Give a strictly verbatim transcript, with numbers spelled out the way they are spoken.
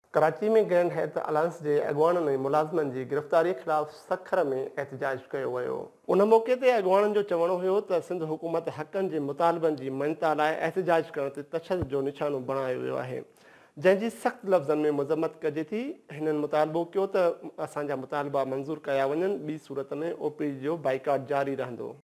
कराची में grand hath alliance के अॻुवाणनि ऐं मुलाज़िमनि जी गिरफ़्तारी ख़िलाफ़ सखर में एहतजाज कयो वियो। उन मौक़े ते अॻुवाणनि जो चवणो हुयो त सिंध हुकूमत हक़नि जे मुतालबनि जी मञता लाइ एहतजाज करण ते तशदुद जो निशानो बणायो वियो आहे, जंहिंजी सख़्त लफ़्ज़नि में मज़म्मत कजे थी। हिननि मुतालबो कयो त असांजा मुतालबा मंज़ूर कया वञनि, ॿी सूरत में ओपी जो बाइकाट जारी रहंदो।